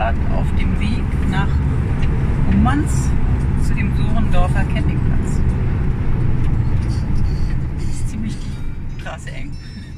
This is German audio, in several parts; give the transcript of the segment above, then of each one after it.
gerade auf dem Weg nach Ummanz zu dem Surendorfer Campingplatz. Das ist ziemlich krass eng.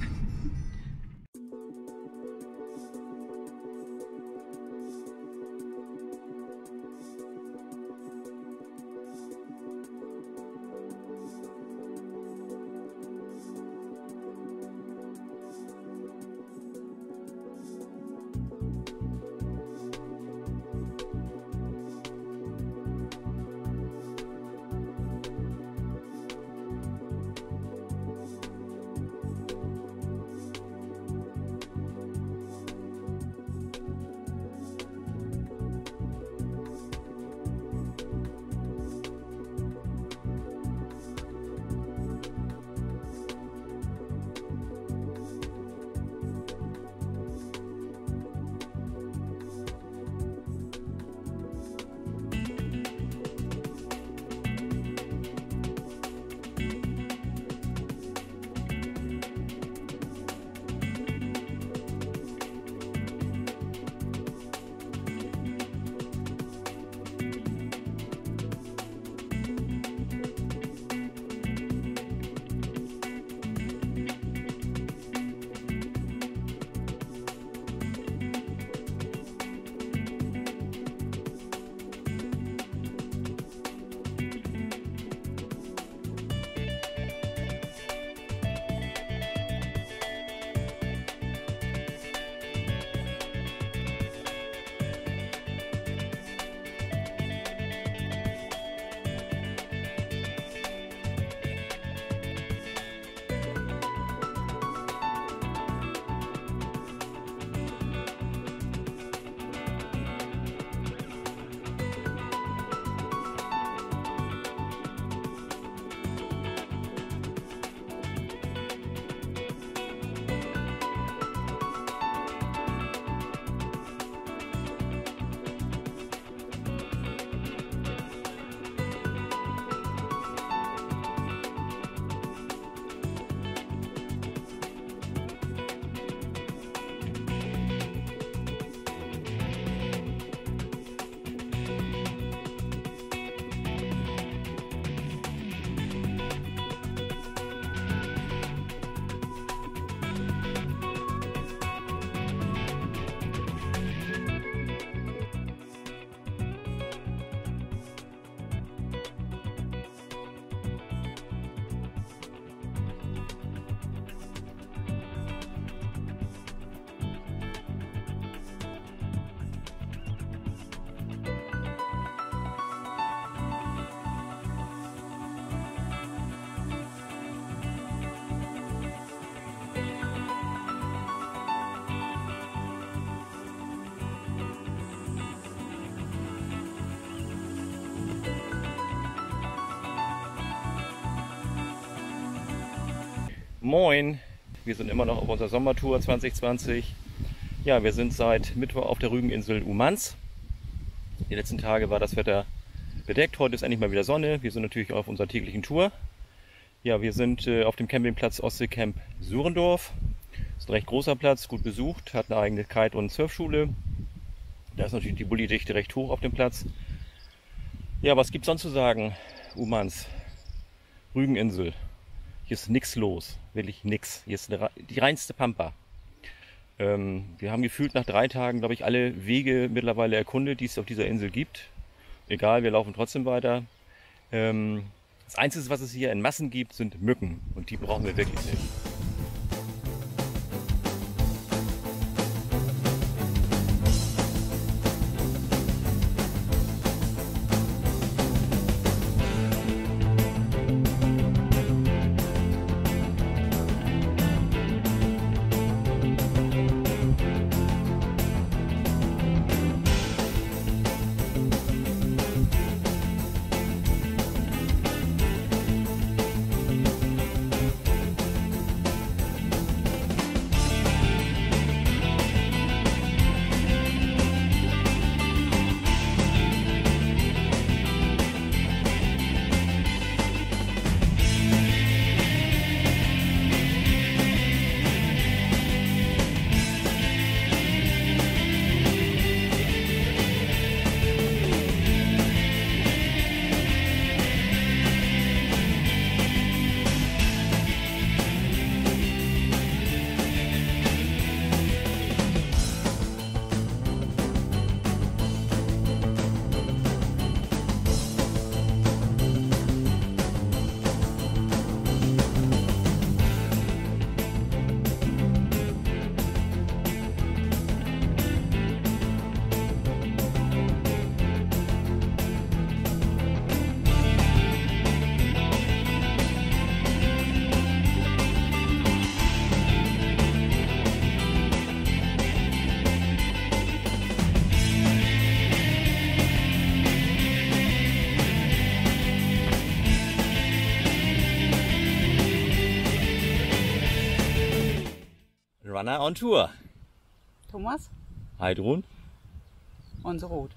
Moin, wir sind immer noch auf unserer Sommertour 2020. Ja, wir sind seit Mittwoch auf der Rügeninsel Ummanz. Die letzten Tage war das Wetter bedeckt, heute ist endlich mal wieder Sonne. Wir sind natürlich auf unserer täglichen Tour. Ja, wir sind auf dem Campingplatz Ostseecamp Surendorf. Das ist ein recht großer Platz, gut besucht, hat eine eigene Kite- und Surfschule. Da ist natürlich die Bulli-Dichte recht hoch auf dem Platz. Ja, was gibt es sonst zu sagen? Ummanz, Rügeninsel. Hier ist nichts los, wirklich nichts. Hier ist die reinste Pampa. Wir haben gefühlt nach 3 Tagen, glaube ich, alle Wege mittlerweile erkundet, die es auf dieser Insel gibt. Egal, wir laufen trotzdem weiter. Das Einzige, was es hier in Massen gibt, sind Mücken. Und die brauchen wir wirklich nicht. Runner on Tour. Thomas Heidrun. und Rot.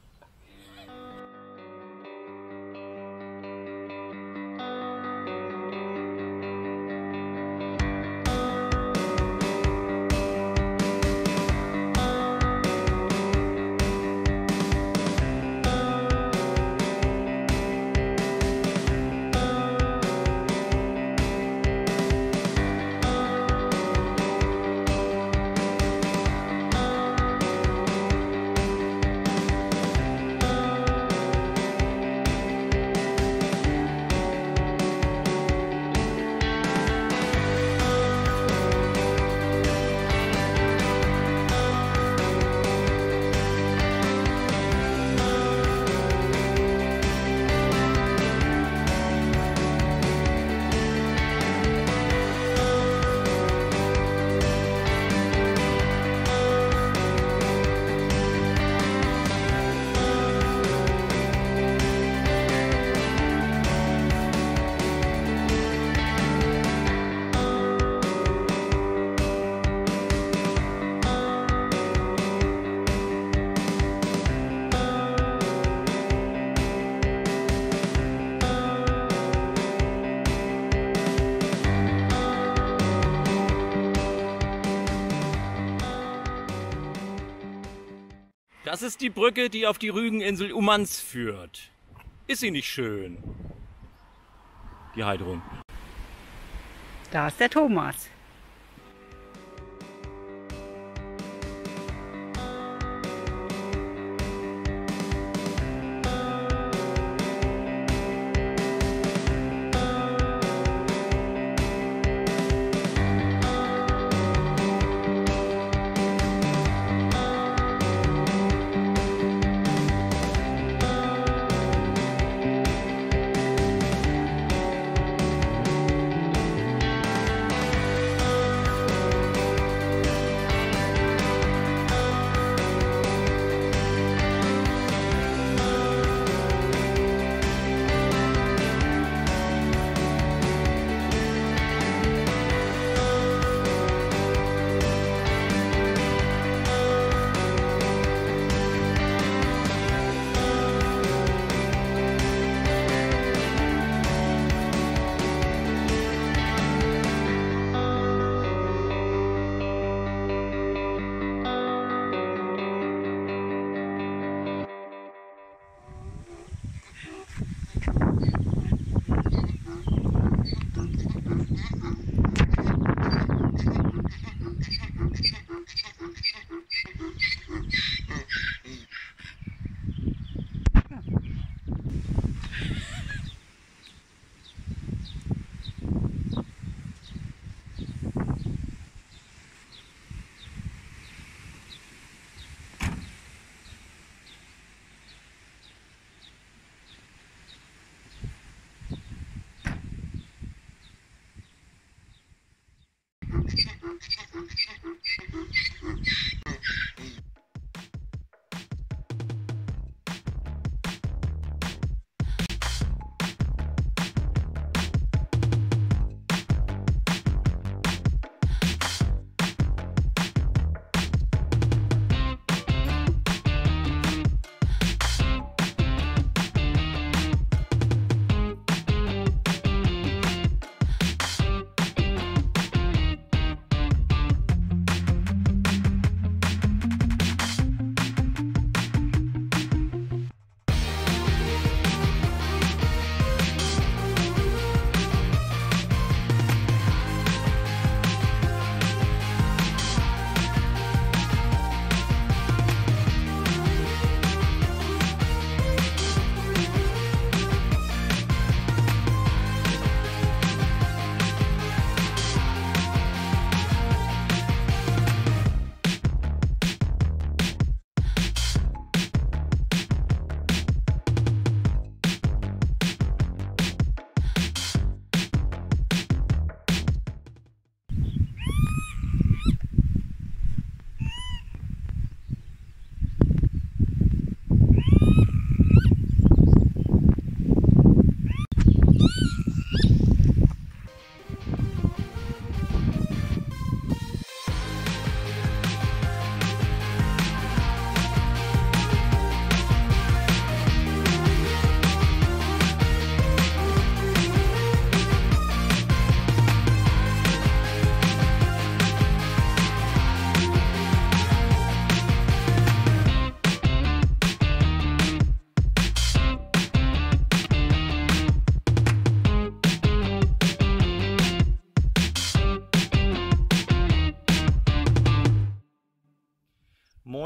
Das ist die Brücke, die auf die Rügeninsel Ummanz führt. Ist sie nicht schön? Die Heidrun. Da ist der Thomas.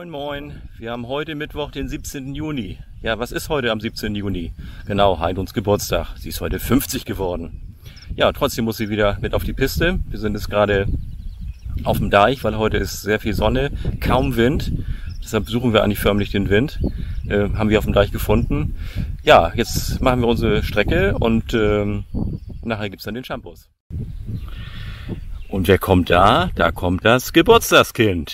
Moin Moin, wir haben heute Mittwoch, den 17. Juni. Ja, was ist heute am 17. Juni? Genau, Heidruns Geburtstag. Sie ist heute 50 geworden. Ja, trotzdem muss sie wieder mit auf die Piste. Wir sind jetzt gerade auf dem Deich, weil heute ist sehr viel Sonne, kaum Wind. Deshalb suchen wir eigentlich förmlich den Wind. Haben wir auf dem Deich gefunden. Ja, jetzt machen wir unsere Strecke und nachher gibt's dann den Shampoos. Und wer kommt da? Da kommt das Geburtstagskind.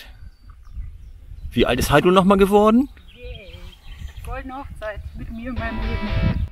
Wie alt ist Heidrun noch mal geworden? Goldene Hochzeit mit mir in meinem Leben.